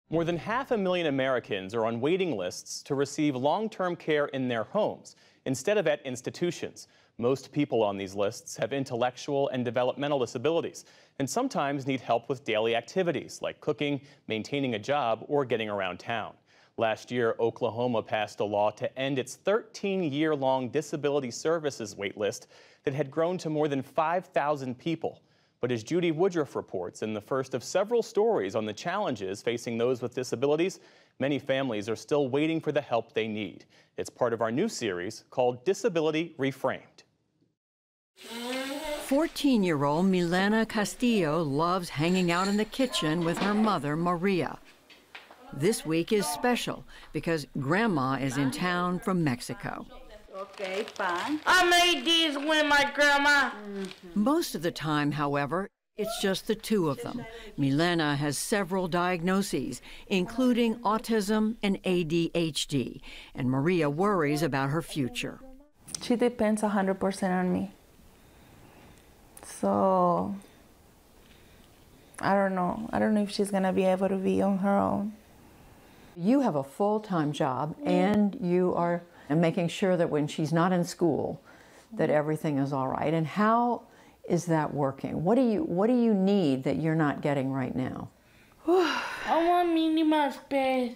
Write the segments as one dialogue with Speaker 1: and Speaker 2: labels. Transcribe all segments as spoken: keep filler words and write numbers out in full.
Speaker 1: More than half a million Americans are on waiting lists to receive long-term care in their homes instead of at institutions. Most people on these lists have intellectual and developmental disabilities and sometimes need help with daily activities like cooking, maintaining a job, or getting around town. Last year, Oklahoma passed a law to end its thirteen-year-long disability services wait list that had grown to more than five thousand people. But as Judy Woodruff reports in the first of several stories on the challenges facing those with disabilities, many families are still waiting for the help they need. It's part of our new series called Disability Reframed.
Speaker 2: fourteen-year-old Milena Castillo loves hanging out in the kitchen with her mother, Maria. This week is special because Grandma is in town from Mexico.
Speaker 3: Okay, fine.
Speaker 4: I made these with my grandma.
Speaker 2: Mm-hmm. Most of the time, however, it's just the two of them. Milena has several diagnoses, including autism and A D H D, and Maria worries about her future.
Speaker 3: She depends one hundred percent on me. So, I don't know. I don't know if she's going to be able to be on her own.
Speaker 2: You have a full-time job, and you are making sure that when she's not in school, that everything is all right. And how is that working? What do you What do you need that you're not getting right now?
Speaker 4: I want Minnie Mouse bed.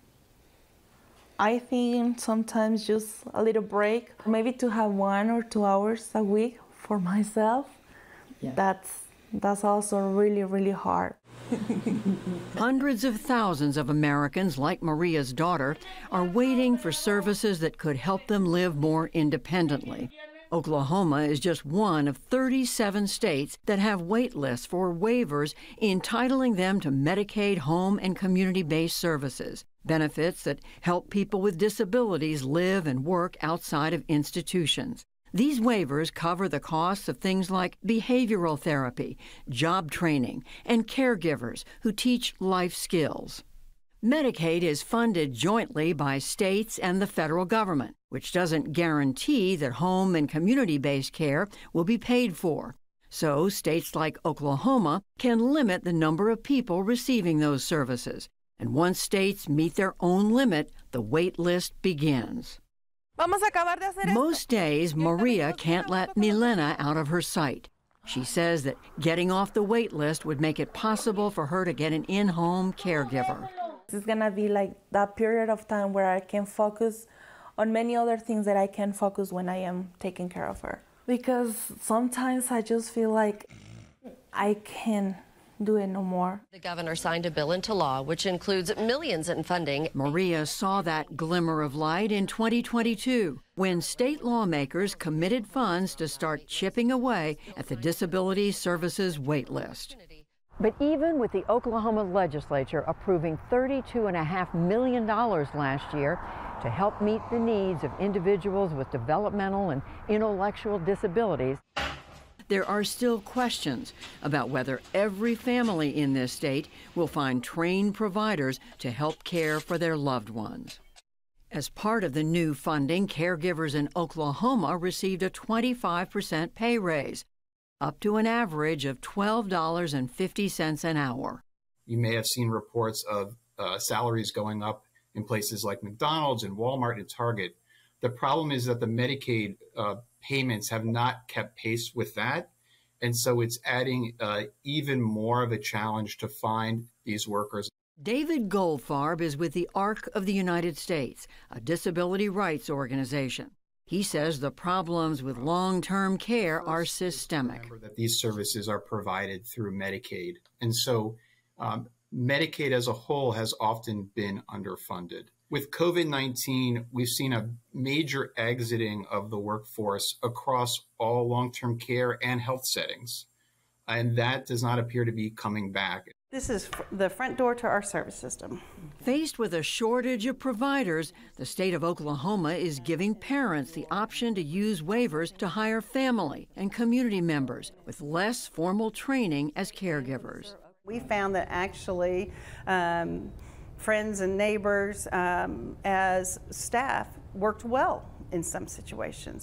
Speaker 3: I think sometimes just a little break, maybe to have one or two hours a week for myself. Yeah. That's that's also really, really hard.
Speaker 2: Hundreds of thousands of Americans, like Maria's daughter, are waiting for services that could help them live more independently. Oklahoma is just one of thirty-seven states that have wait lists for waivers entitling them to Medicaid home and community-based services, benefits that help people with disabilities live and work outside of institutions. These waivers cover the costs of things like behavioral therapy, job training, and caregivers who teach life skills. Medicaid is funded jointly by states and the federal government, which doesn't guarantee that home and community-based care will be paid for. So states like Oklahoma can limit the number of people receiving those services. And once states meet their own limit, the wait list begins. Most days, Maria can't let Milena out of her sight. She says that getting off the wait list would make it possible for her to get an in-home caregiver.
Speaker 3: It's gonna be like that period of time where I can focus on many other things that I can focus when I am taking care of her. Because sometimes I just feel like I can't do it no more.
Speaker 5: The governor signed a bill into law which includes millions in funding.
Speaker 2: Maria saw that glimmer of light in twenty twenty-two when state lawmakers committed funds to start chipping away at the disability services wait list. But even with the Oklahoma legislature approving thirty-two point five million dollars last year to help meet the needs of individuals with developmental and intellectual disabilities, there are still questions about whether every family in this state will find trained providers to help care for their loved ones. As part of the new funding, caregivers in Oklahoma received a twenty-five percent pay raise, up to an average of twelve dollars and fifty cents an hour.
Speaker 6: You may have seen reports of uh, salaries going up in places like McDonald's and Walmart and Target. The problem is that the Medicaid uh, payments have not kept pace with that. And so it's adding uh, even more of a challenge to find these workers.
Speaker 2: David Goldfarb is with the ARC of the United States, a disability rights organization. He says the problems with long-term care are systemic.
Speaker 6: Remember that these services are provided through Medicaid. And so um, Medicaid as a whole has often been underfunded. With COVID nineteen, we've seen a major exiting of the workforce across all long-term care and health settings, and that does not appear to be coming back.
Speaker 7: This is the front door to our service system.
Speaker 2: Faced with a shortage of providers, the state of Oklahoma is giving parents the option to use waivers to hire family and community members with less formal training as caregivers.
Speaker 7: We found that actually um, friends and neighbors um, as staff worked well in some situations.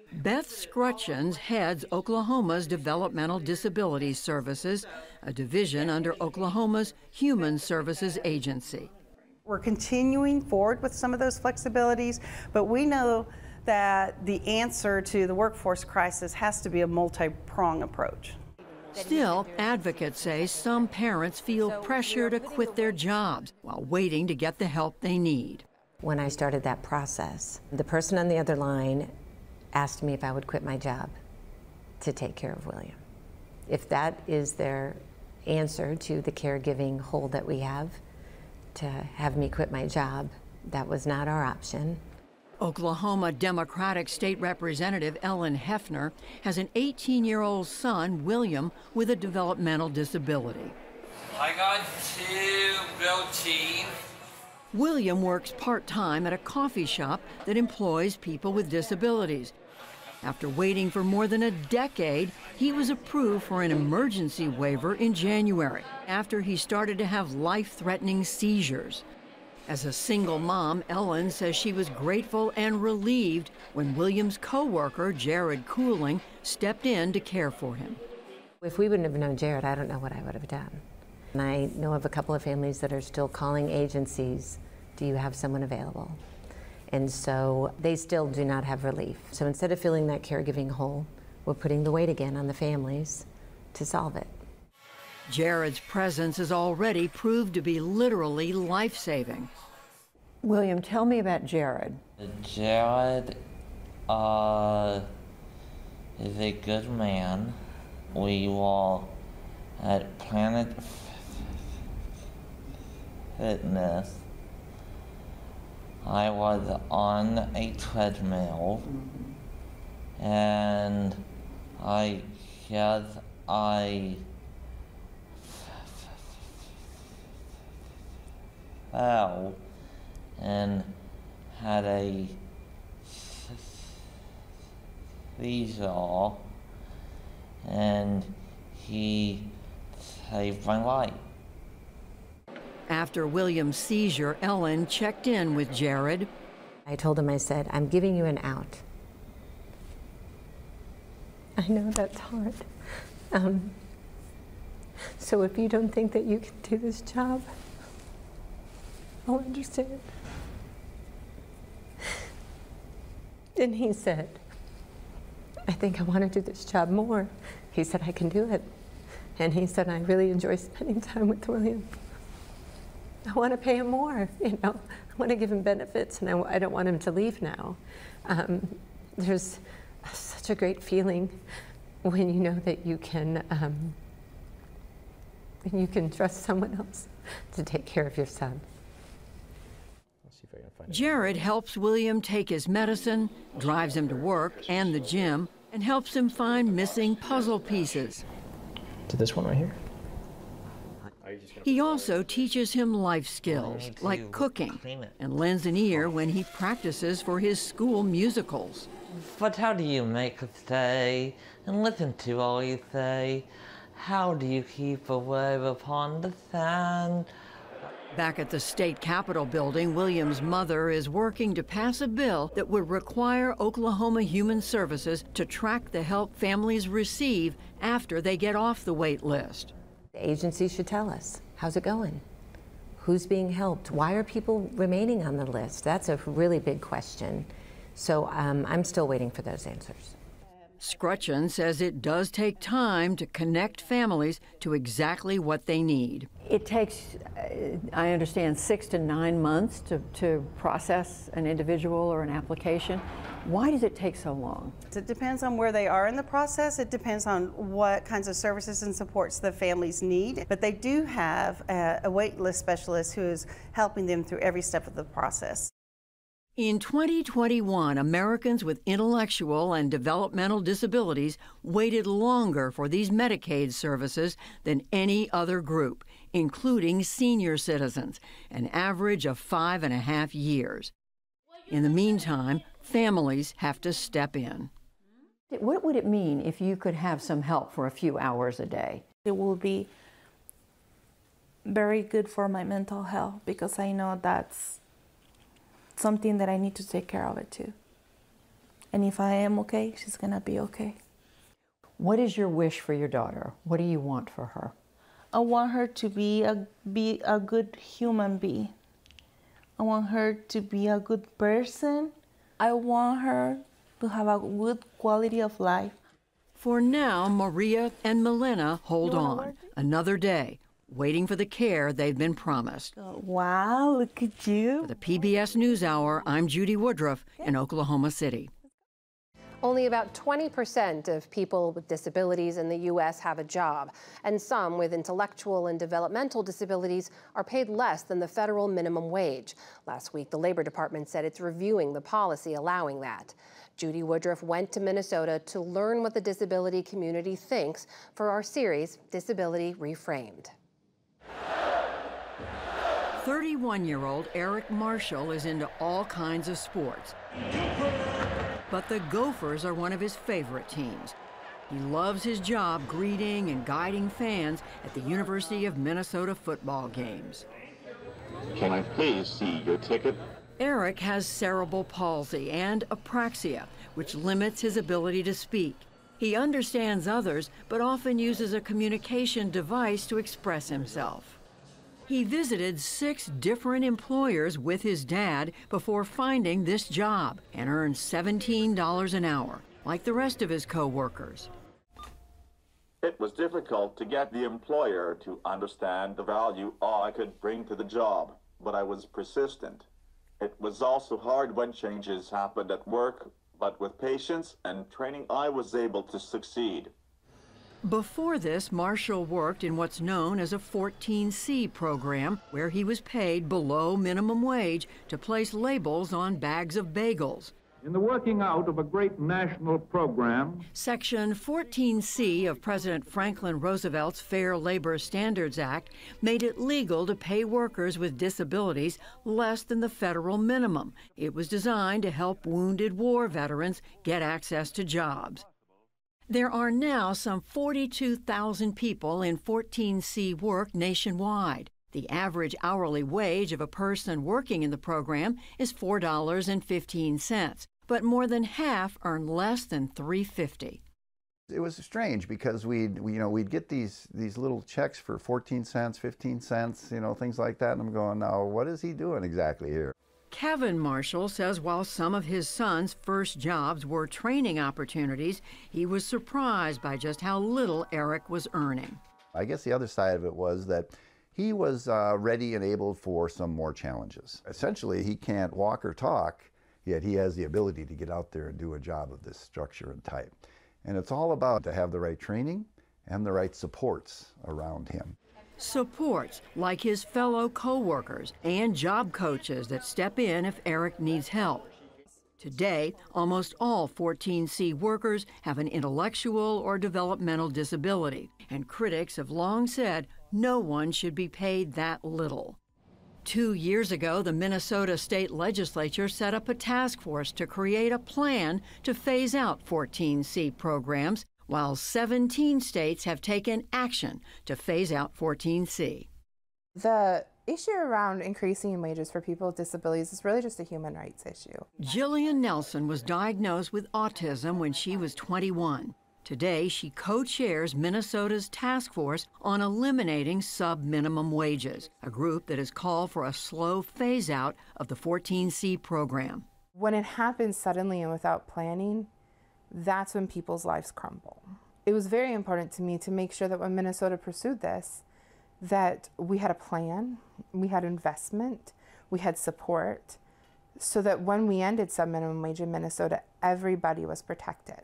Speaker 2: Beth Scrutchins heads Oklahoma's Developmental Disabilities Services, a division under Oklahoma's Human Services Agency.
Speaker 7: We're continuing forward with some of those flexibilities, but we know that the answer to the workforce crisis has to be a multi-pronged approach.
Speaker 2: Still, advocates say some parents feel pressure to quit their jobs while waiting to get the help they need.
Speaker 8: When I started that process, the person on the other line asked me if I would quit my job to take care of William. If that is their answer to the caregiving hole that we have, to have me quit my job, that was not our option.
Speaker 2: Oklahoma Democratic State Representative Ellen Hefner has an eighteen-year-old son, William, with a developmental disability.
Speaker 9: I got two grilled cheese.
Speaker 2: William works part-time at a coffee shop that employs people with disabilities. After waiting for more than a decade, he was approved for an emergency waiver in January after he started to have life-threatening seizures. As a single mom, Ellen says she was grateful and relieved when William's co-worker, Jared Cooling, stepped in to care for him.
Speaker 8: If we wouldn't have known Jared, I don't know what I would have done. And I know of a couple of families that are still calling agencies, do you have someone available? And so they still do not have relief. So instead of filling that caregiving hole, we're putting the weight again on the families to solve it.
Speaker 2: Jared's presence has already proved to be literally life-saving. William, tell me about Jared.
Speaker 9: Jared uh, is a good man. We were at Planet Fitness. I was on a treadmill, and I guess I fell and had a seizure, and he saved my life.
Speaker 2: After William's seizure, Ellen checked in with Jared.
Speaker 8: I told him, I said, I'm giving you an out. I know that's hard. Um, so if you don't think that you can do this job, I'll understand. And he said, I think I want to do this job more. He said, I can do it. And he said, I really enjoy spending time with William. I want to pay him more, you know. I want to give him benefits, and I, I don't want him to leave now. Um, there's such a great feeling when you know that you can, um, you can trust someone else to take care of your son.
Speaker 2: Jared helps William take his medicine, drives him to work and the gym, and helps him find missing puzzle pieces.
Speaker 10: To this one right here?
Speaker 2: He also teaches him life skills, like cooking, and lends an ear when he practices for his school musicals.
Speaker 9: But how do you make a stay and listen to all you say? How do you keep a wave upon the sand?
Speaker 2: Back at the state capitol building, William's mother is working to pass a bill that would require Oklahoma Human Services to track the help families receive after they get off the wait list.
Speaker 8: The agency should tell us, how's it going? Who's being helped? Why are people remaining on the list? That's a really big question. So um, I'm still waiting for those answers.
Speaker 2: Scrutchins says it does take time to connect families to exactly what they need.
Speaker 11: It takes, uh, I understand, six to nine months to, to process an individual or an application. Why does it take so long?
Speaker 7: It depends on where they are in the process. It depends on what kinds of services and supports the families need. But they do have a, a wait list specialist who is helping them through every step of the process.
Speaker 2: In twenty twenty-one, Americans with intellectual and developmental disabilities waited longer for these Medicaid services than any other group, including senior citizens, an average of five and a half years. In the meantime, families have to step in.
Speaker 11: What would it mean if you could have some help for a few hours a day?
Speaker 3: It will be very good for my mental health because I know that's something that I need to take care of it too. And if I am okay, she's gonna be okay.
Speaker 11: What is your wish for your daughter? What do you want for her?
Speaker 3: I want her to be a, be a good human being. I want her to be a good person. I want her to have a good quality of life.
Speaker 2: For now, Maria and Milena hold on. Another day, waiting for the care they've been promised.
Speaker 3: Wow, look at you.
Speaker 2: For the P B S NewsHour, I'm Judy Woodruff in Oklahoma City.
Speaker 12: Only about twenty percent of people with disabilities in the U S have a job, and some with intellectual and developmental disabilities are paid less than the federal minimum wage. Last week, the Labor Department said it's reviewing the policy allowing that. Judy Woodruff went to Minnesota to learn what the disability community thinks for our series, Disability Reframed.
Speaker 2: thirty-one-year-old Eric Marshall is into all kinds of sports. But the Gophers are one of his favorite teams. He loves his job greeting and guiding fans at the University of Minnesota football games.
Speaker 13: Can I please see your ticket?
Speaker 2: Eric has cerebral palsy and apraxia, which limits his ability to speak. He understands others, but often uses a communication device to express himself. He visited six different employers with his dad before finding this job and earned seventeen dollars an hour, like the rest of his co-workers.
Speaker 13: It was difficult to get the employer to understand the value I could bring to the job, but I was persistent. It was also hard when changes happened at work, but with patience and training, I was able to succeed.
Speaker 2: Before this, Marshall worked in what's known as a fourteen C program, where he was paid below minimum wage to place labels on bags of bagels.
Speaker 14: In the working out of a great national program,
Speaker 2: Section fourteen C of President Franklin Roosevelt's Fair Labor Standards Act made it legal to pay workers with disabilities less than the federal minimum. It was designed to help wounded war veterans get access to jobs. There are now some forty-two thousand people in fourteen C work nationwide. The average hourly wage of a person working in the program is four dollars and fifteen cents, but more than half earn less than three dollars and fifty cents.
Speaker 15: It was strange because we'd, we, you know, we'd get these, these little checks for fourteen cents, fifteen cents, you know, things like that, and I'm going, now, what is he doing exactly here?
Speaker 2: Kevin Marshall says while some of his son's first jobs were training opportunities, he was surprised by just how little Eric was earning.
Speaker 15: I guess the other side of it was that he was uh, ready and able for some more challenges. Essentially, he can't walk or talk, yet he has the ability to get out there and do a job of this structure and type. And it's all about to have the right training and the right supports around him.
Speaker 2: Supports like his fellow co-workers and job coaches that step in if Eric needs help. Today, almost all fourteen C workers have an intellectual or developmental disability, and critics have long said no one should be paid that little. Two years ago, the Minnesota State Legislature set up a task force to create a plan to phase out fourteen C programs, while seventeen states have taken action to phase out fourteen C.
Speaker 16: The issue around increasing wages for people with disabilities is really just a human rights issue.
Speaker 2: Jillian Nelson was diagnosed with autism when she was twenty-one. Today, she co-chairs Minnesota's task force on eliminating sub-minimum wages, a group that has called for a slow phase-out of the fourteen C program.
Speaker 16: When it happens suddenly and without planning, that's when people's lives crumble. It was very important to me to make sure that when Minnesota pursued this, that we had a plan, we had investment, we had support, so that when we ended sub-minimum wage in Minnesota, everybody was protected.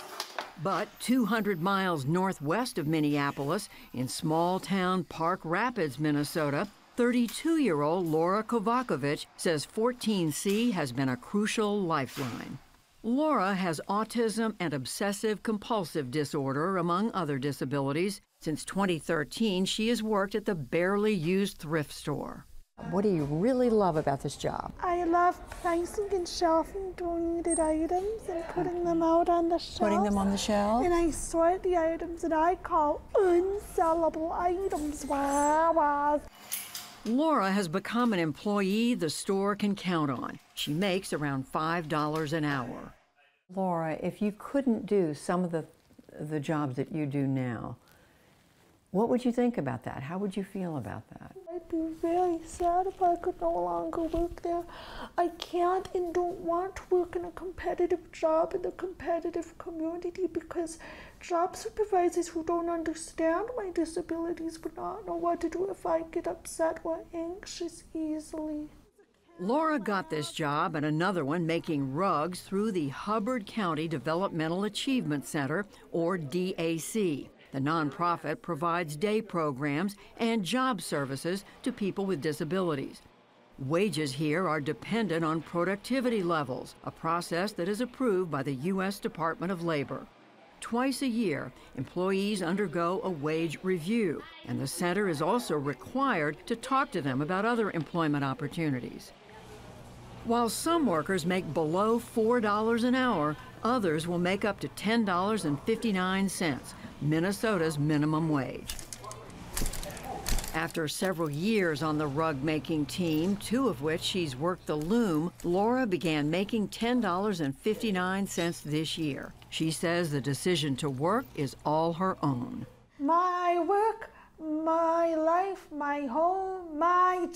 Speaker 2: But two hundred miles northwest of Minneapolis, in small-town Park Rapids, Minnesota, thirty-two-year-old Laura Kovakovich says fourteen C has been a crucial lifeline. Laura has autism and obsessive-compulsive disorder, among other disabilities. Since twenty thirteen, she has worked at the barely used thrift store.
Speaker 11: What do you really love about this job?
Speaker 17: I love pricing and shelving donated items and putting them out on the shelf.
Speaker 11: Putting them on the shelf?
Speaker 17: And I sort the items that I call unsellable items. Wah, wah.
Speaker 2: Laura has become an employee the store can count on. She makes around five dollars an hour. Laura, if you couldn't do some of the, the jobs that you do now, what would you think about that? How would you feel about that?
Speaker 17: I'd be very sad if I could no longer work there. I can't and don't want to work in a competitive job in the competitive community because job supervisors who don't understand my disabilities would not know what to do if I get upset or anxious easily.
Speaker 2: Laura got this job and another one making rugs through the Hubbard County Developmental Achievement Center, or D A C. The nonprofit provides day programs and job services to people with disabilities. Wages here are dependent on productivity levels, a process that is approved by the U S Department of Labor. Twice a year, employees undergo a wage review, and the center is also required to talk to them about other employment opportunities. While some workers make below four dollars an hour, others will make up to ten dollars and fifty-nine cents, Minnesota's minimum wage. After several years on the rug-making team, two of which she's worked the loom, Laura began making ten dollars and fifty-nine cents this year. She says the decision to work is all her own.
Speaker 17: My work, my life, my home, my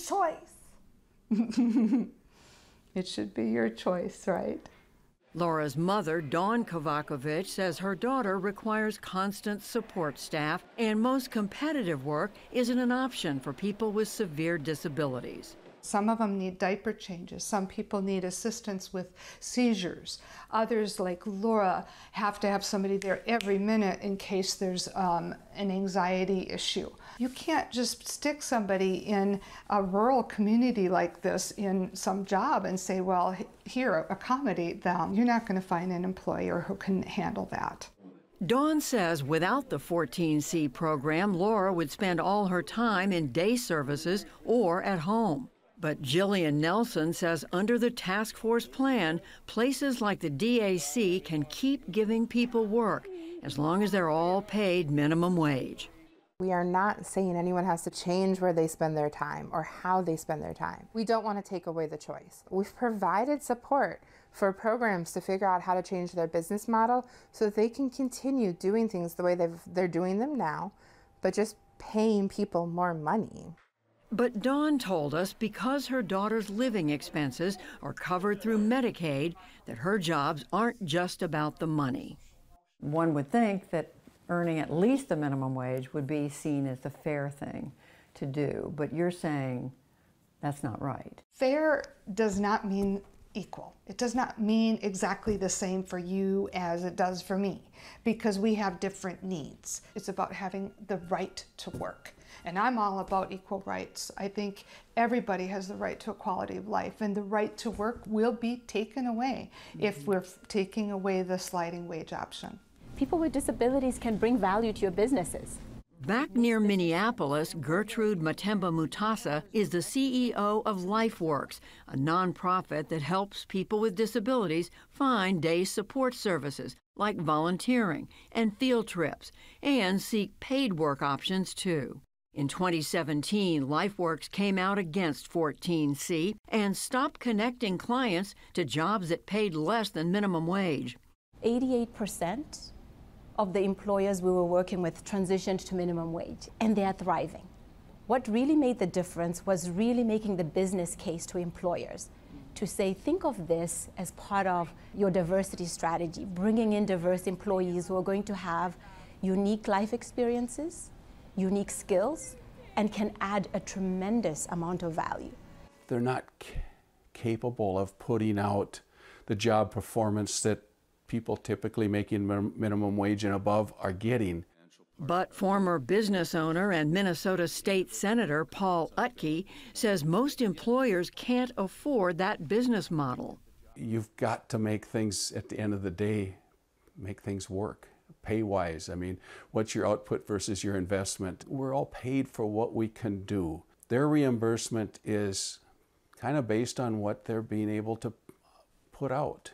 Speaker 17: choice.
Speaker 18: It should be your choice, right?
Speaker 2: Laura's mother, Dawn Kovakovich, says her daughter requires constant support staff, and most competitive work isn't an option for people with severe disabilities.
Speaker 18: Some of them need diaper changes. Some people need assistance with seizures. Others, like Laura, have to have somebody there every minute in case there's um, an anxiety issue. You can't just stick somebody in a rural community like this in some job and say, well, here, accommodate them. You're not going to find an employer who can handle that.
Speaker 2: Dawn says without the fourteen C program, Laura would spend all her time in day services or at home. But Jillian Nelson says under the task force plan, places like the D A C can keep giving people work as long as they're all paid minimum wage.
Speaker 16: We are not saying anyone has to change where they spend their time or how they spend their time. We don't want to take away the choice. We've provided support for programs to figure out how to change their business model so that they can continue doing things the way they've, they're doing them now, but just paying people more money.
Speaker 2: But Dawn told us because her daughter's living expenses are covered through Medicaid, that her jobs aren't just about the money.
Speaker 11: One would think that earning at least the minimum wage would be seen as the fair thing to do, but you're saying that's not right.
Speaker 18: Fair does not mean equal. It does not mean exactly the same for you as it does for me, because we have different needs. It's about having the right to work. And I'm all about equal rights. I think everybody has the right to a quality of life, and the right to work will be taken away mm-hmm. if we're taking away the sliding wage option.
Speaker 19: People with disabilities can bring value to your businesses.
Speaker 2: Back near Minneapolis, Gertrude Matemba Mutasa is the C E O of LifeWorks, a nonprofit that helps people with disabilities find day support services like volunteering and field trips, and seek paid work options too. In twenty seventeen, LifeWorks came out against fourteen C and stopped connecting clients to jobs that paid less than minimum wage.
Speaker 19: eighty-eight percent of the employers we were working with transitioned to minimum wage, and they are thriving. What really made the difference was really making the business case to employers to say, think of this as part of your diversity strategy, bringing in diverse employees who are going to have unique life experiences, unique skills, and can add a tremendous amount of value.
Speaker 20: They're not c- capable of putting out the job performance that people typically making min- minimum wage and above are getting.
Speaker 2: But former business owner and Minnesota State Senator Paul Utke says most employers can't afford that business model.
Speaker 20: You've got to make things, at the end of the day, make things work. Pay-wise, I mean, what's your output versus your investment? We're all paid for what we can do. Their reimbursement is kind of based on what they're being able to put out.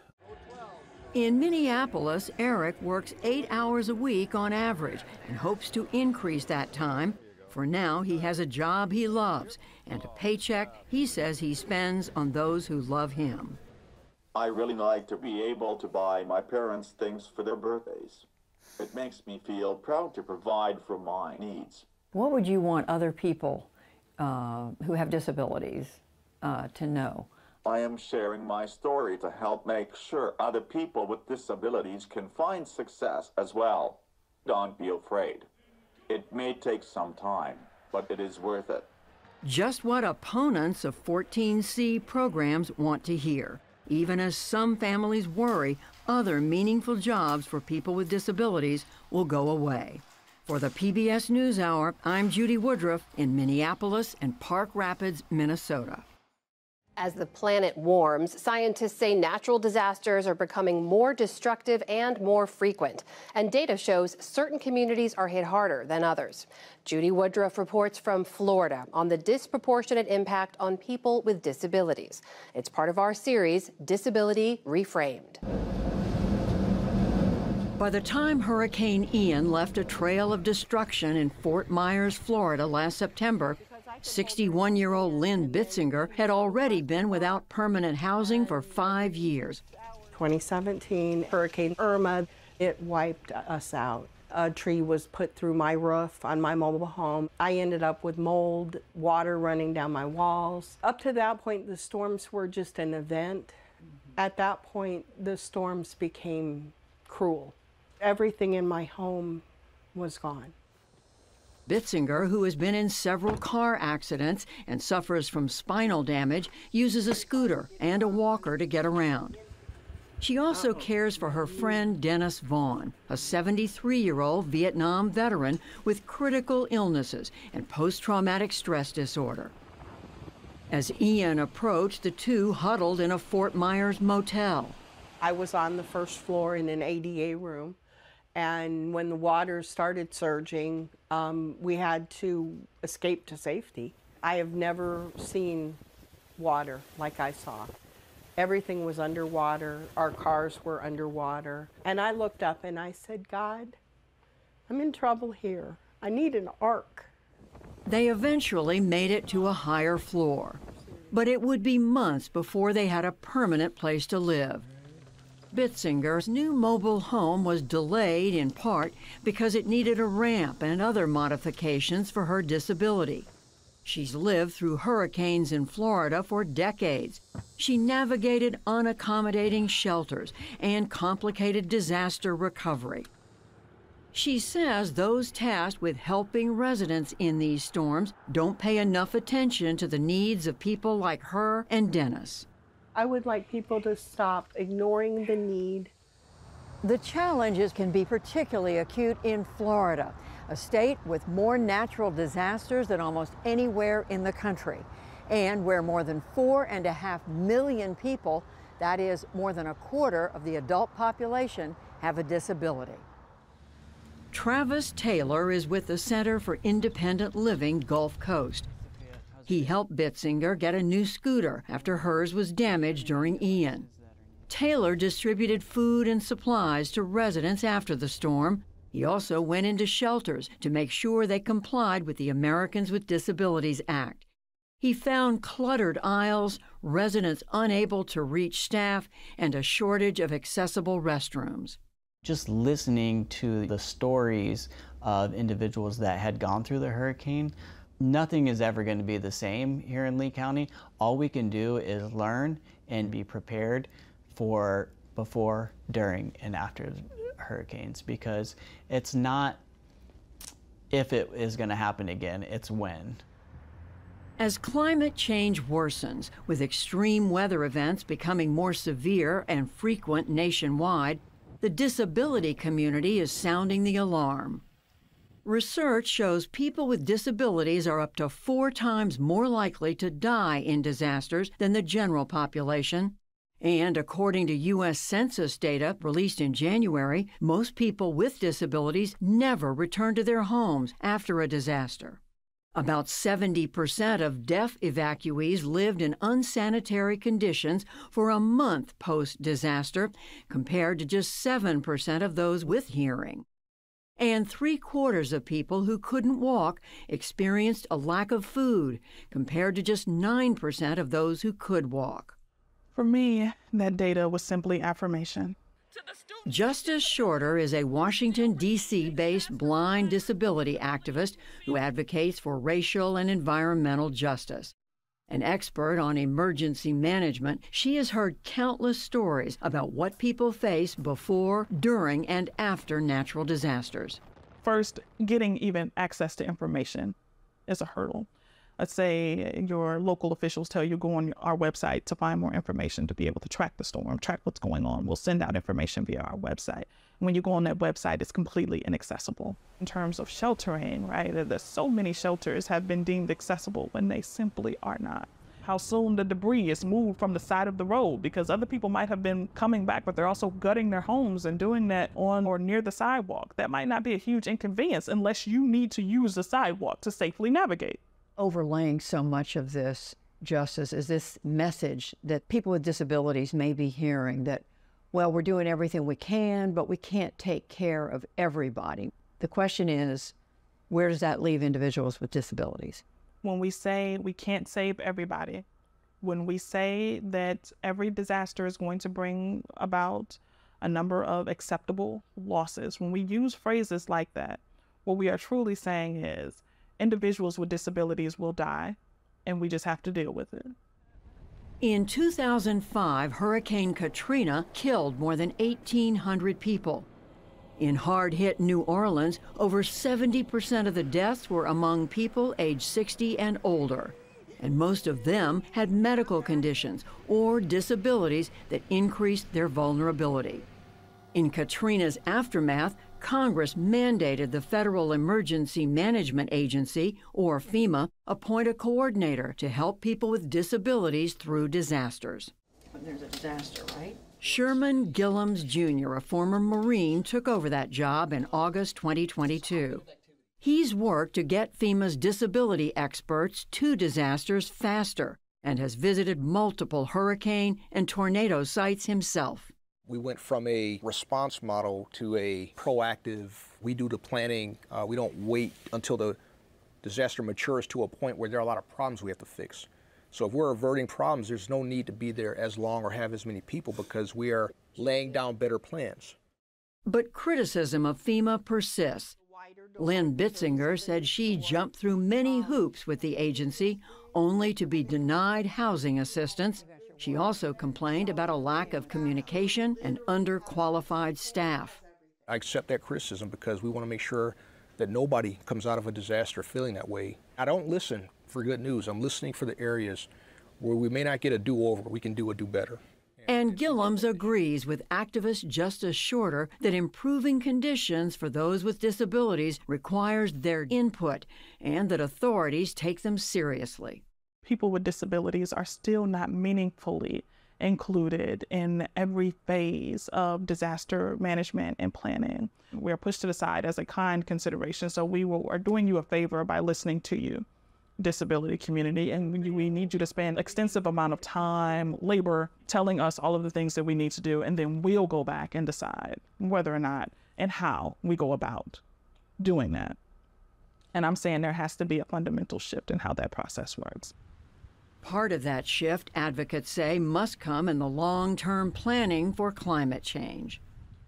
Speaker 2: In Minneapolis, Eric works eight hours a week on average and hopes to increase that time. For now, he has a job he loves and a paycheck he says he spends on those who love him.
Speaker 13: I really like to be able to buy my parents things for their birthdays. It makes me feel proud to provide for my needs.
Speaker 11: What would you want other people uh, who have disabilities uh, to know?
Speaker 13: I am sharing my story to help make sure other people with disabilities can find success as well. Don't be afraid. It may take some time, but it is worth it.
Speaker 2: Just what opponents of fourteen C programs want to hear, even as some families worry other meaningful jobs for people with disabilities will go away. For the P B S NewsHour, I'm Judy Woodruff in Minneapolis and Park Rapids, Minnesota.
Speaker 12: As the planet warms, scientists say natural disasters are becoming more destructive and more frequent. And data shows certain communities are hit harder than others. Judy Woodruff reports from Florida on the disproportionate impact on people with disabilities. It's part of our series, Disability Reframed.
Speaker 2: By the time Hurricane Ian left a trail of destruction in Fort Myers, Florida last September, sixty-one-year-old Lynn Bitzinger had already been without permanent housing for five years.
Speaker 21: twenty seventeen, Hurricane Irma, it wiped us out. A tree was put through my roof on my mobile home. I ended up with mold, water running down my walls. Up to that point, the storms were just an event. At that point, the storms became cruel. Everything in my home was gone.
Speaker 2: Bitzinger, who has been in several car accidents and suffers from spinal damage, uses a scooter and a walker to get around. She also cares for her friend Dennis Vaughn, a seventy-three-year-old Vietnam veteran with critical illnesses and post-traumatic stress disorder. As Ian approached, the two huddled in a Fort Myers motel.
Speaker 21: I was on the first floor in an A D A room. And when the water started surging, um, we had to escape to safety. I have never seen water like I saw. Everything was underwater. Our cars were underwater. And I looked up and I said, God, I'm in trouble here. I need an ark.
Speaker 2: They eventually made it to a higher floor, but it would be months before they had a permanent place to live. Bitzinger's new mobile home was delayed in part because it needed a ramp and other modifications for her disability. She's lived through hurricanes in Florida for decades. She navigated unaccommodating shelters and complicated disaster recovery. She says those tasked with helping residents in these storms don't pay enough attention to the needs of people like her and Dennis.
Speaker 21: I would like people to stop ignoring the need.
Speaker 2: The challenges can be particularly acute in Florida, a state with more natural disasters than almost anywhere in the country, and where more than four and a half million people, that is more than a quarter of the adult population, have a disability. Travis Taylor is with the Center for Independent Living Gulf Coast. He helped Bitzinger get a new scooter after hers was damaged during Ian. Taylor distributed food and supplies to residents after the storm. He also went into shelters to make sure they complied with the Americans with Disabilities Act. He found cluttered aisles, residents unable to reach staff, and a shortage of accessible restrooms.
Speaker 22: Just listening to the stories of individuals that had gone through the hurricane, nothing is ever going to be the same here in Lee County. All we can do is learn and be prepared for before, during, and after hurricanes, because it's not if it is going to happen again, it's when.
Speaker 2: As climate change worsens, with extreme weather events becoming more severe and frequent nationwide, the disability community is sounding the alarm. Research shows people with disabilities are up to four times more likely to die in disasters than the general population. And according to U S Census data released in January, most people with disabilities never return to their homes after a disaster. About seventy percent of deaf evacuees lived in unsanitary conditions for a month post-disaster, compared to just seven percent of those with hearing. And three-quarters of people who couldn't walk experienced a lack of food, compared to just nine percent of those who could walk.
Speaker 1: For me, that data was simply affirmation.
Speaker 2: Justice Shorter is a Washington, D C-based blind disability activist who advocates for racial and environmental justice. An expert on emergency management, she has heard countless stories about what people face before, during, and after natural disasters.
Speaker 1: First, getting even access to information is a hurdle. Let's say your local officials tell you go on our website to find more information to be able to track the storm, track what's going on. We'll send out information via our website. When you go on that website, it's completely inaccessible. In terms of sheltering, right, there's so many shelters have been deemed accessible when they simply are not. How soon the debris is moved from the side of the road, because other people might have been coming back, but they're also gutting their homes and doing that on or near the sidewalk. That might not be a huge inconvenience unless you need to use the sidewalk to safely navigate.
Speaker 2: Overlaying so much of this, Justice, is this message that people with disabilities may be hearing that, well, we're doing everything we can, but we can't take care of everybody. The question is, where does that leave individuals with disabilities?
Speaker 1: When we say we can't save everybody, when we say that every disaster is going to bring about a number of acceptable losses, when we use phrases like that, what we are truly saying is individuals with disabilities will die, and we just have to deal with it.
Speaker 2: In two thousand five, Hurricane Katrina killed more than eighteen hundred people. In hard-hit New Orleans, over seventy percent of the deaths were among people aged sixty and older, and most of them had medical conditions or disabilities that increased their vulnerability. In Katrina's aftermath, Congress mandated the Federal Emergency Management Agency, or FEMA, appoint a coordinator to help people with disabilities through disasters. When there's a disaster, right? Sherman Gillums, Junior, a former Marine, took over that job in August twenty twenty-two. He's worked to get FEMA's disability experts to disasters faster and has visited multiple hurricane and tornado sites himself.
Speaker 4: We went from a response model to a proactive, we do the planning, uh, we don't wait until the disaster matures to a point where there are a lot of problems we have to fix. So if we're averting problems, there's no need to be there as long or have as many people because we are laying down better plans.
Speaker 2: But criticism of FEMA persists. Lynn Bitzinger said she jumped through many hoops with the agency only to be denied housing assistance. She also complained about a lack of communication and underqualified staff.
Speaker 4: I accept that criticism because we want to make sure that nobody comes out of a disaster feeling that way. I don't listen for good news. I'm listening for the areas where we may not get a do-over, we can do a do-better.
Speaker 2: And Gillums agrees with activist Justice Shorter that improving conditions for those with disabilities requires their input and that authorities take them seriously.
Speaker 1: People with disabilities are still not meaningfully included in every phase of disaster management and planning. We are pushed to the side as a kind consideration, so we will, are doing you a favor by listening to you, disability community, and we, we need you to spend extensive amount of time, labor, telling us all of the things that we need to do, and then we'll go back and decide whether or not and how we go about doing that. And I'm saying there has to be a fundamental shift in how that process works.
Speaker 2: Part of that shift, advocates say, must come in the long-term planning for climate change.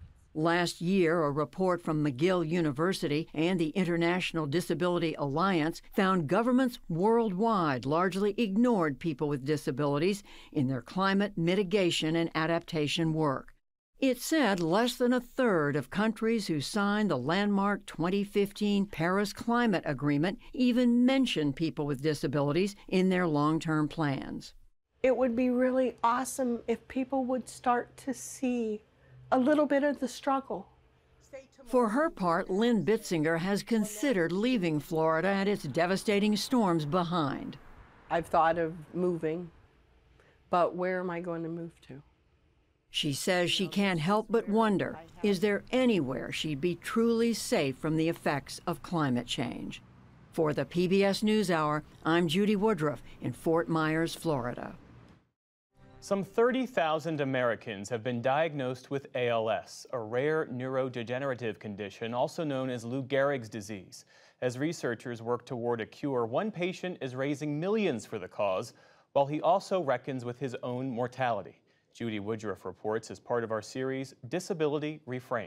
Speaker 2: Last year, a report from McGill University and the International Disability Alliance found governments worldwide largely ignored people with disabilities in their climate mitigation and adaptation work. It said less than a third of countries who signed the landmark twenty fifteen Paris Climate Agreement even mentioned people with disabilities in their long-term plans.
Speaker 21: It would be really awesome if people would start to see a little bit of the struggle.
Speaker 2: For her part, Lynn Bitzinger has considered leaving Florida and its devastating storms behind.
Speaker 21: I've thought of moving, but where am I going to move to?
Speaker 2: She says she can't help but wonder, is there anywhere she'd be truly safe from the effects of climate change? For the P B S NewsHour, I'm Judy Woodruff in Fort Myers, Florida.
Speaker 23: Some thirty thousand Americans have been diagnosed with A L S, a rare neurodegenerative condition also known as Lou Gehrig's disease. As researchers work toward a cure, one patient is raising millions for the cause. while he also reckons with his own mortality. Judy Woodruff reports as part of our series, Disability Reframed.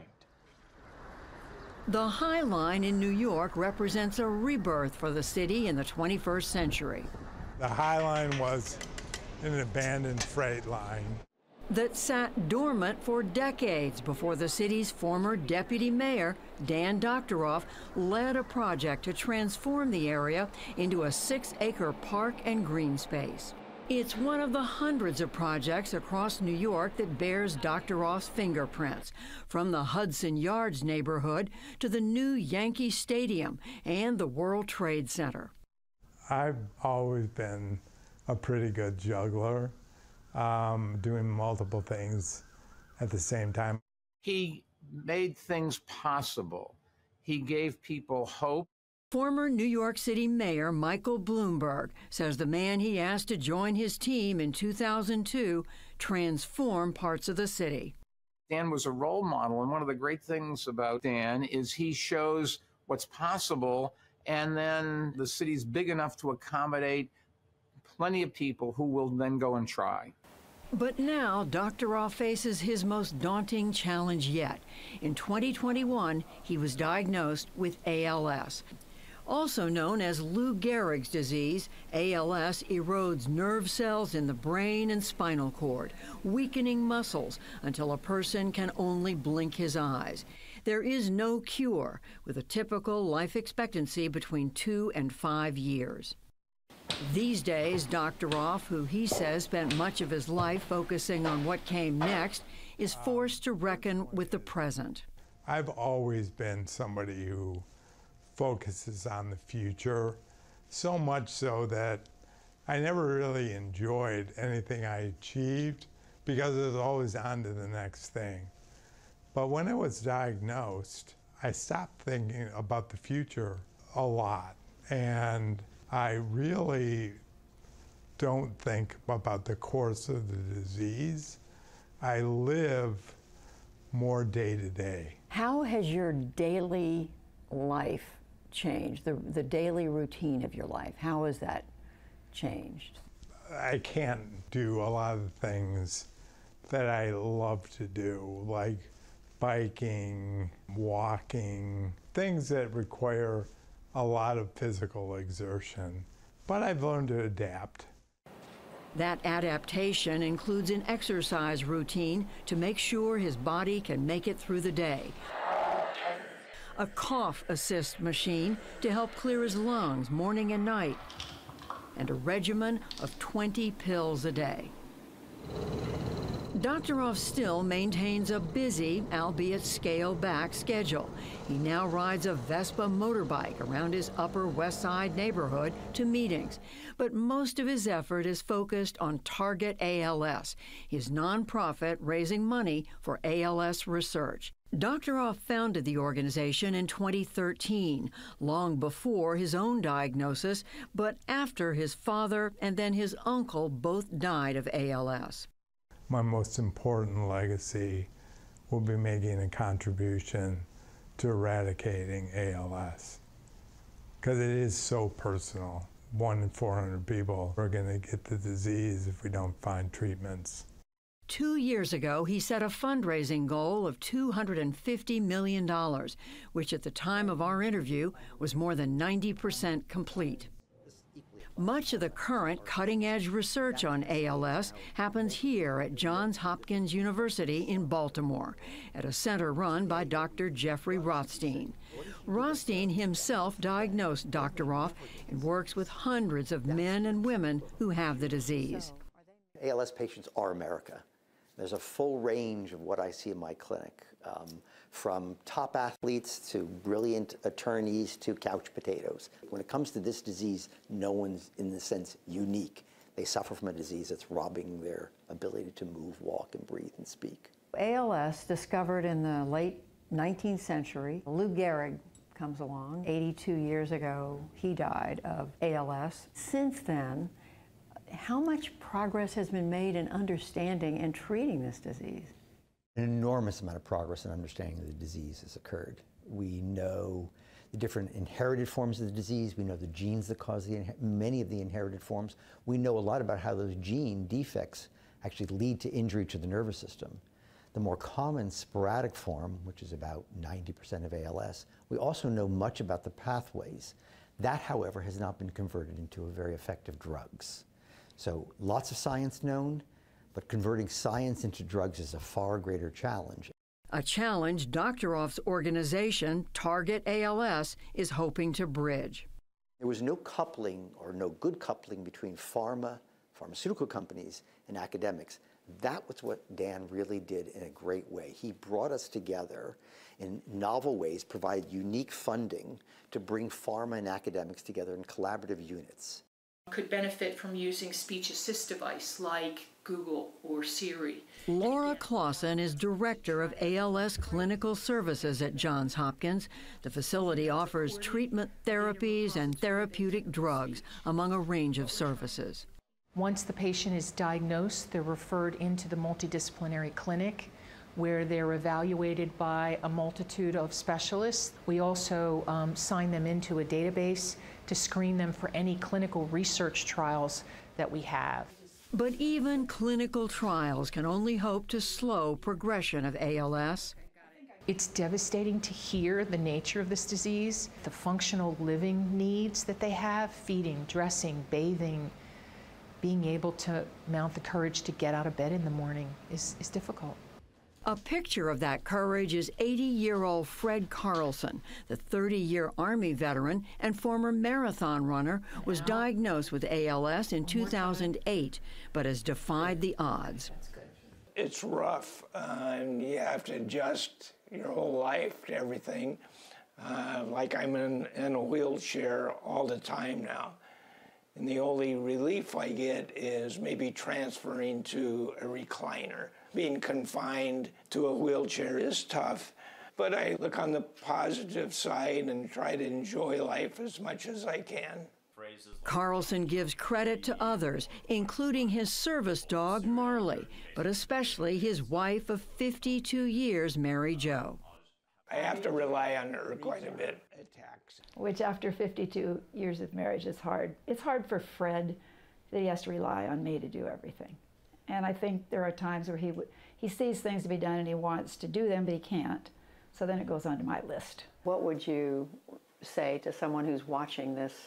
Speaker 2: The High Line in New York represents a rebirth for the city in the twenty-first century.
Speaker 5: The High Line was an abandoned freight line
Speaker 2: that sat dormant for decades before the city's former deputy mayor, Dan Doctoroff, led a project to transform the area into a six-acre park and green space. It's one of the hundreds of projects across New York that bears Doctoroff's fingerprints, from the Hudson Yards neighborhood to the new Yankee Stadium and the World Trade Center.
Speaker 5: I've always been a pretty good juggler, um, doing multiple things at the same time.
Speaker 6: He made things possible. He gave people hope.
Speaker 2: Former New York City Mayor Michael Bloomberg says the man he asked to join his team in two thousand two transformed parts of the city.
Speaker 6: Dan was a role model, and one of the great things about Dan is he shows what's possible, and then the city's big enough to accommodate plenty of people who will then go and try.
Speaker 2: But now Doctoroff faces his most daunting challenge yet. In twenty twenty-one, he was diagnosed with A L S. Also known as Lou Gehrig's disease, A L S erodes nerve cells in the brain and spinal cord, weakening muscles until a person can only blink his eyes. There is no cure, with a typical life expectancy between two and five years. These days, Doctoroff, who he says spent much of his life focusing on what came next, is forced to reckon with the present.
Speaker 5: I've always been somebody who focuses on the future, so much so that I never really enjoyed anything I achieved because it was always on to the next thing. But when I was diagnosed, I stopped thinking about the future a lot, and I really don't think about the course of the disease. I live more day to day.
Speaker 11: How has your daily life changed, the, the daily routine of your life? How has that changed?
Speaker 5: I can't do a lot of things that I love to do, like biking, walking, things that require a lot of physical exertion. But I've learned to adapt.
Speaker 2: That adaptation includes an exercise routine to make sure his body can make it through the day, a cough assist machine to help clear his lungs morning and night, and a regimen of twenty pills a day. Doctoroff still maintains a busy, albeit scaled-back schedule. He now rides a Vespa motorbike around his Upper West Side neighborhood to meetings. But most of his effort is focused on Target A L S, his nonprofit raising money for A L S research. Doctoroff founded the organization in twenty thirteen, long before his own diagnosis, but after his father and then his uncle both died of A L S.
Speaker 5: My most important legacy will be making a contribution to eradicating A L S, because it is so personal. One in four hundred people are going to get the disease if we don't find treatments.
Speaker 2: Two years ago, he set a fundraising goal of two hundred fifty million dollars, which at the time of our interview was more than ninety percent complete. Much of the current cutting-edge research on A L S happens here at Johns Hopkins University in Baltimore, at a center run by Doctor Jeffrey Rothstein. Rothstein himself diagnosed Doctoroff and works with hundreds of men and women who have the disease.
Speaker 10: A L S patients are America. There's a full range of what I see in my clinic, um, from top athletes to brilliant attorneys to couch potatoes. When it comes to this disease, no one's, in the sense, unique. They suffer from a disease that's robbing their ability to move, walk, and breathe and speak.
Speaker 11: A L S, discovered in the late nineteenth century. Lou Gehrig comes along. eighty-two years ago, he died of A L S. Since then, how much progress has been made in understanding and treating this disease?
Speaker 10: An enormous amount of progress in understanding the disease has occurred. We know the different inherited forms of the disease. We know the genes that cause the many of the inherited forms. We know a lot about how those gene defects actually lead to injury to the nervous system. The more common sporadic form, which is about ninety percent of A L S, we also know much about the pathways. That, however, has not been converted into a very effective drugs. So lots of science known, but converting science into drugs is a far greater challenge.
Speaker 2: A challenge Doctoroff's organization, Target A L S, is hoping to bridge.
Speaker 10: There was no coupling or no good coupling between pharma, pharmaceutical companies, and academics. That was what Dan really did in a great way. He brought us together in novel ways, provided unique funding to bring pharma and academics together in collaborative units.
Speaker 7: Could benefit from using speech assist device like Google or Siri.
Speaker 2: Laura Clausen is director of A L S Clinical Services at Johns Hopkins. The facility offers treatment therapies and therapeutic drugs, among a range of services.
Speaker 7: Once the patient is diagnosed, they're referred into the multidisciplinary clinic where they're evaluated by a multitude of specialists. We also um, sign them into a database to screen them for any clinical research trials that we have.
Speaker 2: But even clinical trials can only hope to slow progression of A L S.
Speaker 7: It's devastating to hear the nature of this disease, the functional living needs that they have, feeding, dressing, bathing, being able to mount the courage to get out of bed in the morning is, is difficult.
Speaker 2: A picture of that courage is eighty-year-old Fred Carlson. The thirty-year Army veteran and former marathon runner was diagnosed with A L S in two thousand eight, but has defied the odds.
Speaker 8: It's rough, uh, and you have to adjust your whole life to everything. Uh, like I'm in, in a wheelchair all the time now. And the only relief I get is maybe transferring to a recliner. Being confined to a wheelchair is tough, but I look on the positive side and try to enjoy life as much as I can.
Speaker 2: Carlson gives credit to others, including his service dog, Marley, but especially his wife of fifty-two years, Mary Jo.
Speaker 8: I have to rely on her quite a bit.
Speaker 9: Which after fifty-two years of marriage is hard. It's hard for Fred that he has to rely on me to do everything. And I think there are times where he, he sees things to be done and he wants to do them, but he can't. So then it goes onto my list.
Speaker 11: What would you say to someone who's watching this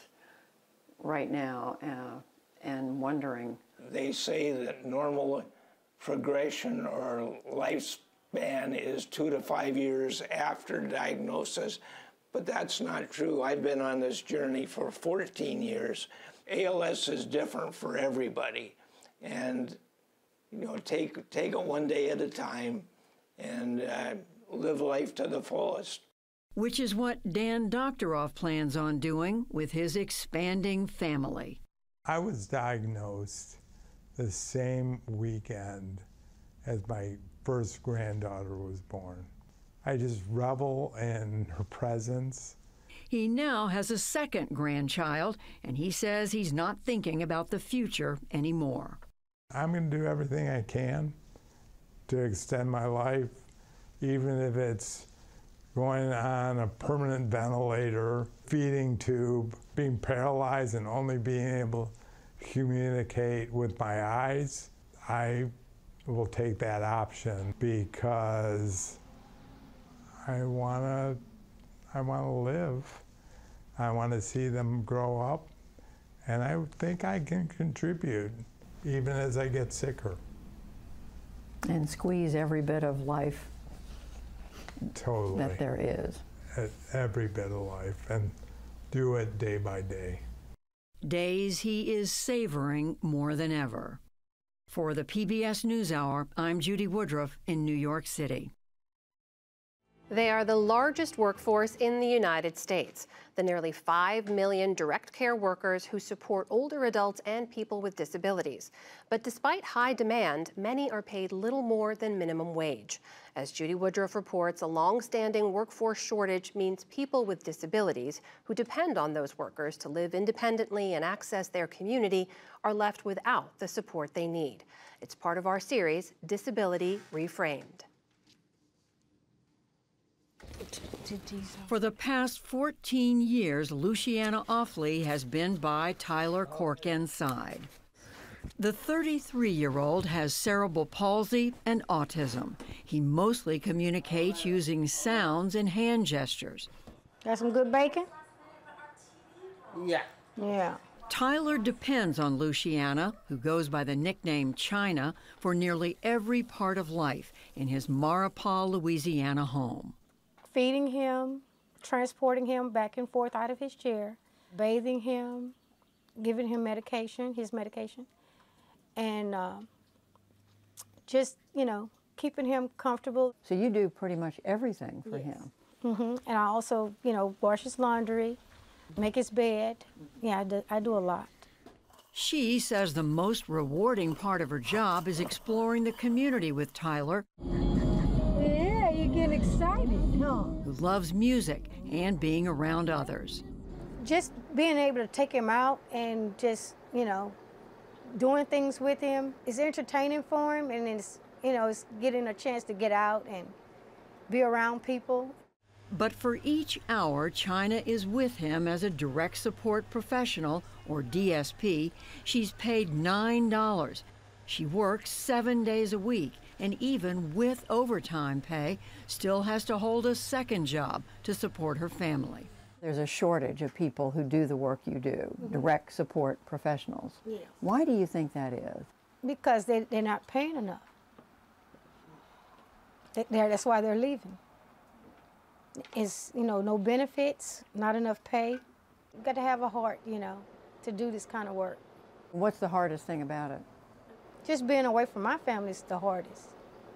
Speaker 11: right now uh, and wondering?
Speaker 8: They say that normal progression or lifespan is two to five years after diagnosis. But that's not true. I've been on this journey for fourteen years. A L S is different for everybody. And, you know, take, take it one day at a time and uh, live life to the fullest.
Speaker 2: Which is what Dan Doctoroff plans on doing with his expanding family.
Speaker 5: I was diagnosed the same weekend as my first granddaughter was born. I just revel in her presence.
Speaker 2: He now has a second grandchild, and he says he's not thinking about the future anymore.
Speaker 5: I'm going to do everything I can to extend my life, even if it's going on a permanent ventilator, feeding tube, being paralyzed and only being able to communicate with my eyes. I will take that option because I want to I want to live. I want to see them grow up, and I think I can contribute even as I get sicker.
Speaker 9: And squeeze every bit of life
Speaker 5: totally.
Speaker 9: that there is.
Speaker 5: Every bit of life, and do it day by day.
Speaker 2: Days he is savoring more than ever. For the P B S NewsHour, I'm Judy Woodruff in New York City.
Speaker 12: They are the largest workforce in the United States, the nearly five million direct care workers who support older adults and people with disabilities. But despite high demand, many are paid little more than minimum wage. As Judy Woodruff reports, a long-standing workforce shortage means people with disabilities who depend on those workers to live independently and access their community are left without the support they need. It's part of our series, Disability Reframed.
Speaker 2: For the past fourteen years, Luciana Offley has been by Tyler Corken's side. The thirty-three-year-old has cerebral palsy and autism. He mostly communicates using sounds and hand gestures.
Speaker 3: Got some good bacon? Yeah. Yeah.
Speaker 2: Tyler depends on Luciana, who goes by the nickname China, for nearly every part of life in his Maurepas, Louisiana home.
Speaker 3: Feeding him, transporting him back and forth out of his chair, bathing him, giving him medication, his medication, and uh, just, you know, keeping him comfortable.
Speaker 11: So you do pretty much everything for
Speaker 3: Yes.
Speaker 11: him.
Speaker 3: Mm-hmm. And I also, you know, wash his laundry, make his bed. Yeah, I do, I do a lot.
Speaker 2: She says the most rewarding part of her job is exploring the community with Tyler,
Speaker 3: Yeah, you're getting excited, huh?
Speaker 2: who loves music and being around others.
Speaker 3: Just being able to take him out and just, you know, doing things with him is entertaining for him, and it's, you know, it's getting a chance to get out and be around people.
Speaker 2: But for each hour China is with him as a direct support professional, or D S P, she's paid nine dollars. She works seven days a week, and even with overtime pay, still has to hold a second job to support her family.
Speaker 11: There's a shortage of people who do the work you do,
Speaker 3: Mm-hmm.
Speaker 11: direct support professionals.
Speaker 3: Yeah.
Speaker 11: Why do you think that is?
Speaker 3: Because they, they're not paying enough. They, they're, that's why they're leaving. It's, you know, no benefits, not enough pay. You've got to have a heart, you know, to do this kind of work.
Speaker 11: What's the hardest thing about it?
Speaker 3: Just being away from my family is the hardest.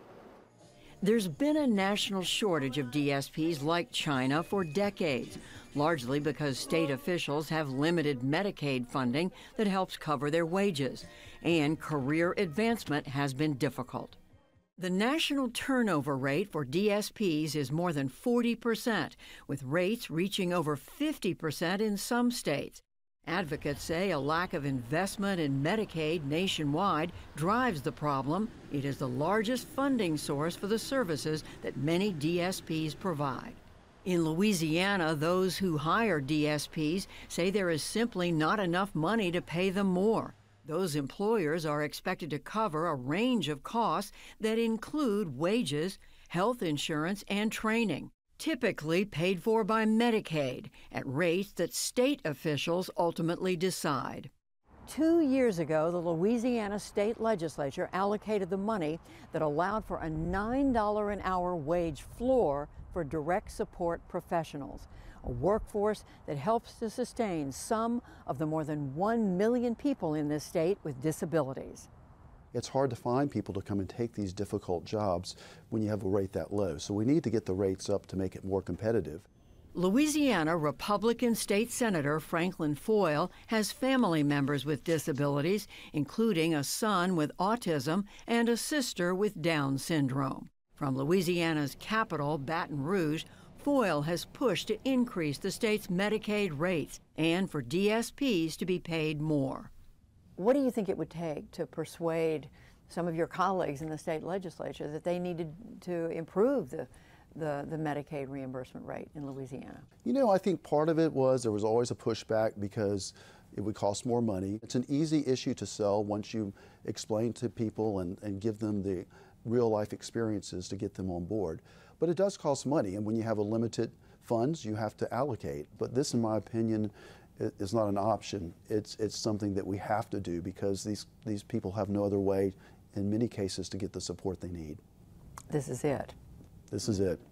Speaker 2: There's been a national shortage of D S Ps like China for decades, largely because state officials have limited Medicaid funding that helps cover their wages, and career advancement has been difficult. The national turnover rate for D S Ps is more than forty percent, with rates reaching over fifty percent in some states. Advocates say a lack of investment in Medicaid nationwide drives the problem. It is the largest funding source for the services that many D S Ps provide. In Louisiana, those who hire D S Ps say there is simply not enough money to pay them more. Those employers are expected to cover a range of costs that include wages, health insurance, and training, typically paid for by Medicaid at rates that state officials ultimately decide.
Speaker 11: Two years ago, the Louisiana State Legislature allocated the money that allowed for a nine dollars an hour wage floor for direct support professionals, a workforce that helps to sustain some of the more than one million people in this state with disabilities.
Speaker 14: It's hard to find people to come and take these difficult jobs when you have a rate that low. So we need to get the rates up to make it more competitive.
Speaker 2: Louisiana Republican State Senator Franklin Foyle has family members with disabilities, including a son with autism and a sister with Down syndrome. From Louisiana's capital, Baton Rouge, Foyle has pushed to increase the state's Medicaid rates and for D S Ps to be paid more.
Speaker 11: What do you think it would take to persuade some of your colleagues in the state legislature that they needed to improve the, the, the Medicaid reimbursement rate in Louisiana?
Speaker 14: You know, I think part of it was there was always a pushback because it would cost more money. It's an easy issue to sell once you explain to people and, and give them the real life experiences to get them on board. But it does cost money, and when you have a limited funds, you have to allocate. But this, in my opinion, is not an option. It's, it's something that we have to do because these, these people have no other way, in many cases, to get the support they need.
Speaker 11: This is it.
Speaker 14: This is it.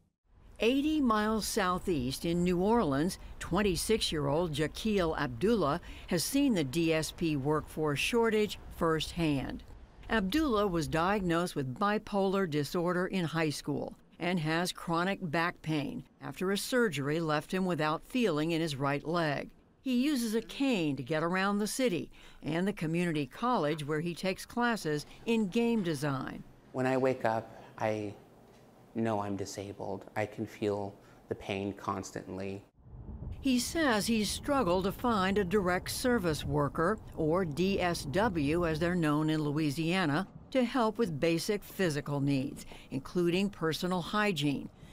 Speaker 2: eighty miles southeast in New Orleans, twenty-six-year-old Jakeel Abdullah has seen the D S P workforce shortage firsthand. Abdullah was diagnosed with bipolar disorder in high school and has chronic back pain after a surgery left him without feeling in his right leg. He uses a cane to get around the city and the community college where he takes classes in game design.
Speaker 15: When I wake up, I know I'm disabled. I can feel the pain constantly.
Speaker 2: He says he's struggled to find a direct service worker, or D S W as they're known in Louisiana, to help with basic physical needs, including personal hygiene.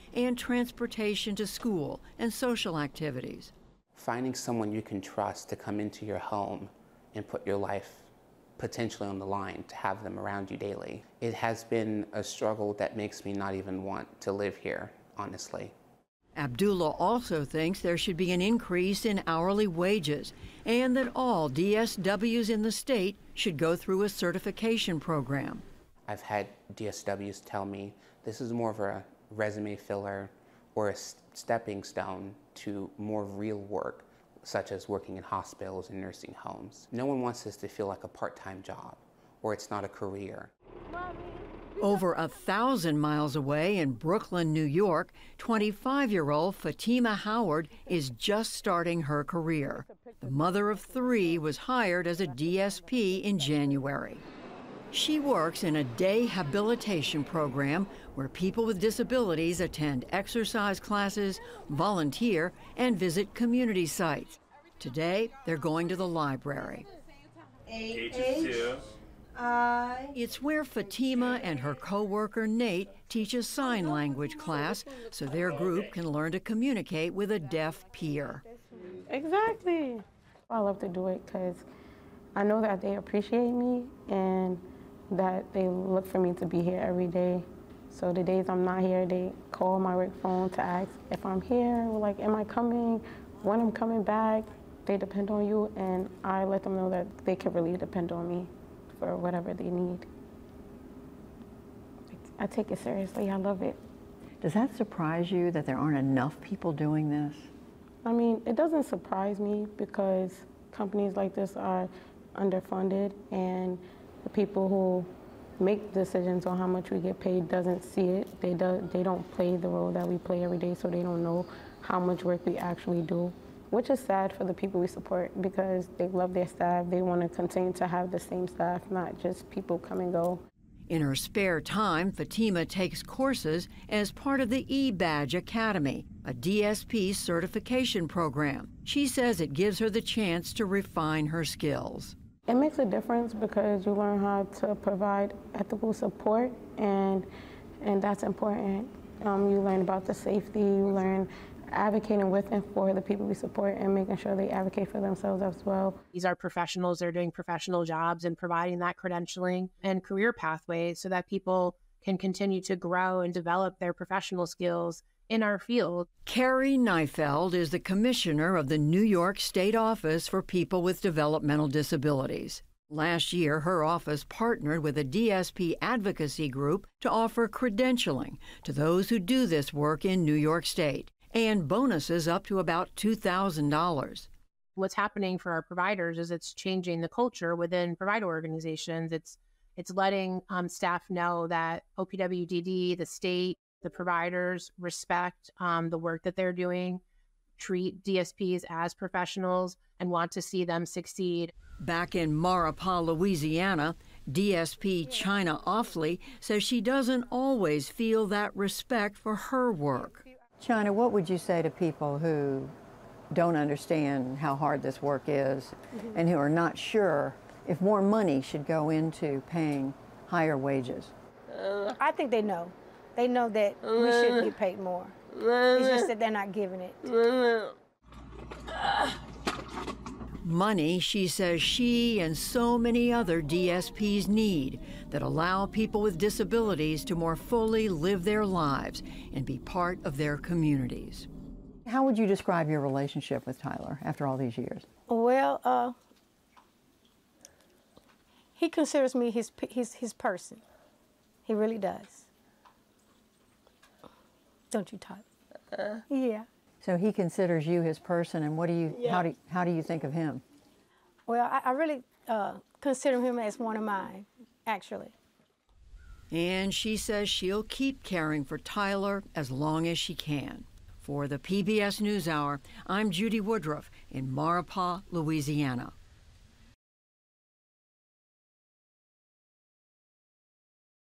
Speaker 2: and transportation to school and social activities.
Speaker 15: Finding someone you can trust to come into your home and put your life potentially on the line, to have them around you daily. It has been a struggle that makes me not even want to live here, honestly.
Speaker 2: Abdullah also thinks there should be an increase in hourly wages and that all D S Ws in the state should go through a certification program.
Speaker 15: I've had D S Ws tell me this is more of a resume filler or a stepping stone to more real work, such as working in hospitals and nursing homes. No one wants this to feel like a part-time job, or it's not a career.
Speaker 2: Over a thousand miles away in Brooklyn, New York, twenty-five-year-old Fatima Howard is just starting her career. The mother of three was hired as a D S P in January. She works in a day habilitation program where people with disabilities attend exercise classes, volunteer, and visit community sites. Today, they're going to the library.
Speaker 16: H is two.
Speaker 2: I. It's where Fatima and her co-worker Nate teach a sign language class so their group can learn to communicate with a deaf peer.
Speaker 17: Exactly. I love to do it because I know that they appreciate me and that they look for me to be here every day. So the days I'm not here, they call my work phone to ask if I'm here, like, am I coming, when I'm coming back. They depend on you, and I let them know that they can really depend on me for whatever they need. I take it seriously, I love it.
Speaker 11: Does that surprise you that there aren't enough people doing this?
Speaker 17: I mean, it doesn't surprise me because companies like this are underfunded, and the people who make decisions on how much we get paid doesn't see it. They, do, they don't play the role that we play every day, so they don't know how much work we actually do, which is sad for the people we support because they love their staff. They want to continue to have the same staff, not just people come and go.
Speaker 2: In her spare time, Fatima takes courses as part of the E-Badge Academy, a D S P certification program. She says it gives her the chance to refine her skills.
Speaker 17: It makes a difference because you learn how to provide ethical support, and and that's important. Um, you learn about the safety, you learn advocating with and for the people we support and making sure they advocate for themselves as well.
Speaker 18: These are professionals, they're doing professional jobs and providing that credentialing and career pathway so that people can continue to grow and develop their professional skills in our field.
Speaker 2: Carrie Neifeld is the commissioner of the New York State Office for People with Developmental Disabilities. Last year, her office partnered with a D S P advocacy group to offer credentialing to those who do this work in New York State, and bonuses up to about two thousand dollars.
Speaker 18: What's happening for our providers is it's changing the culture within provider organizations. It's, it's letting um, staff know that O P W D D, the state, the providers respect um, the work that they're doing, treat D S Ps as professionals, and want to see them succeed.
Speaker 2: Back in Maurepas, Louisiana, D S P China Offley says she doesn't always feel that respect for her work.
Speaker 11: China, what would you say to people who don't understand how hard this work is mm-hmm. and who are not sure if more money should go into paying higher wages?
Speaker 3: Uh, I think they know. They know that uh, we should get paid more. Uh, it's just that they're not giving it. Uh,
Speaker 2: Money, she says she and so many other D S Ps need that allow people with disabilities to more fully live their lives and be part of their communities.
Speaker 11: How would you describe your relationship with Tyler after all these years?
Speaker 3: Well, uh, he considers me his, his, his person. He really does. Don't you, Tyler? Uh, yeah.
Speaker 11: So he considers you his person, and what do you, yeah. how do, how do you think of him?
Speaker 3: Well, I, I really uh, consider him as one of mine, actually.
Speaker 2: And she says she'll keep caring for Tyler as long as she can. For the P B S NewsHour, I'm Judy Woodruff in Maurepas, Louisiana.